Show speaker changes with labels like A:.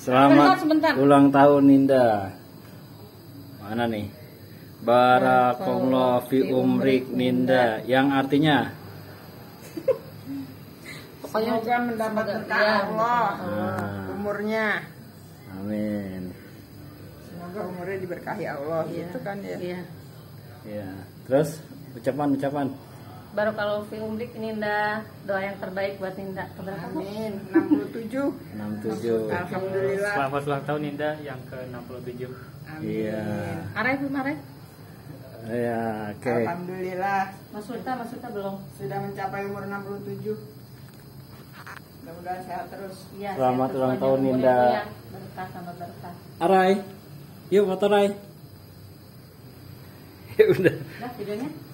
A: Selamat ulang tahun Ninda. Mana nih? Barakallahu fi umrik Ninda, yang artinya
B: semoga mendapat berkah Allah umurnya.
A: Amin.
B: Semoga umurnya diberkahi Allah, gitu kan ya.
C: Iya.
A: Ya. Terus ucapan.
C: Barakallahu fi umrik Ninda, doa yang terbaik buat Ninda.
B: Amin. 67.
A: 67.
B: Alhamdulillah.
D: Selamat ulang tahun Ninda yang ke-67.
B: Amin.
A: Iya.
C: Arai belum Arai?
A: Ya, oke.
B: Alhamdulillah
C: Mas Sulta belum.
B: sudah mencapai umur 67. Mudah-mudahan sehat terus.
C: Iya.
A: Selamat
C: sehat
A: ulang
C: terus,
A: tahun,
C: panjang
A: Ninda.
C: umur ya. Berkah sama berkah.
A: Arai. Yuk foto Rai. Ya udah.
C: Dah videonya.